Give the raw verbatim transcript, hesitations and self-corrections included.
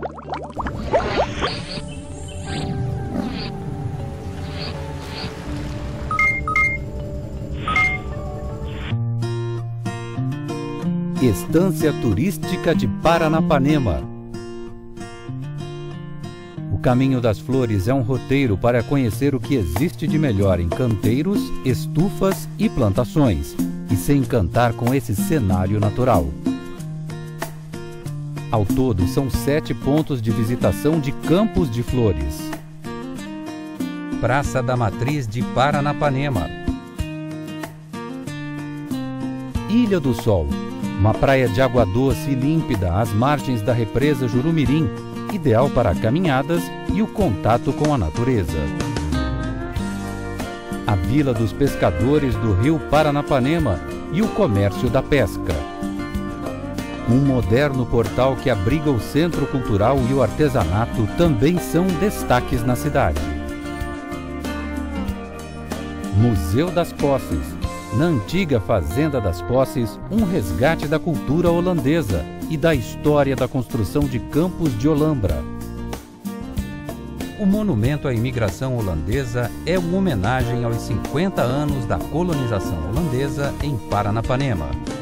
Estância Turística de Paranapanema. O Caminho das Flores é um roteiro para conhecer o que existe de melhor em canteiros, estufas e plantações, e se encantar com esse cenário natural. Ao todo, são sete pontos de visitação de campos de flores. Praça da Matriz de Paranapanema. Ilha do Sol, uma praia de água doce e límpida às margens da represa Jurumirim, ideal para caminhadas e o contato com a natureza. A Vila dos Pescadores do Rio Paranapanema e o comércio da pesca. Um moderno portal que abriga o centro cultural e o artesanato também são destaques na cidade. Museu das Posses. Na antiga Fazenda das Posses, um resgate da cultura holandesa e da história da construção de campos de Olambra. O monumento à imigração holandesa é uma homenagem aos cinquenta anos da colonização holandesa em Paranapanema.